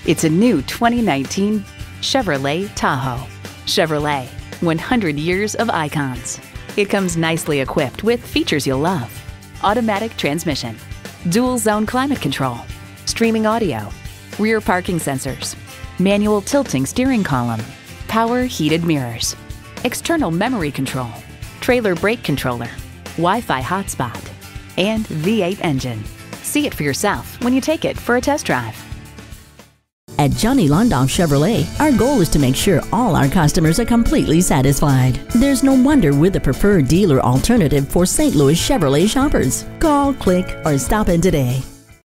It's a new 2019 Chevrolet Tahoe. Chevrolet, 100 years of icons. It comes nicely equipped with features you'll love. Automatic transmission, dual zone climate control, streaming audio, rear parking sensors, manual tilting steering column, power heated mirrors, external memory control, trailer brake controller, Wi-Fi hotspot, and V8 engine. See it for yourself when you take it for a test drive. At Johnny Londoff Chevrolet, our goal is to make sure all our customers are completely satisfied. There's no wonder we're the preferred dealer alternative for St. Louis Chevrolet shoppers. Call, click, or stop in today.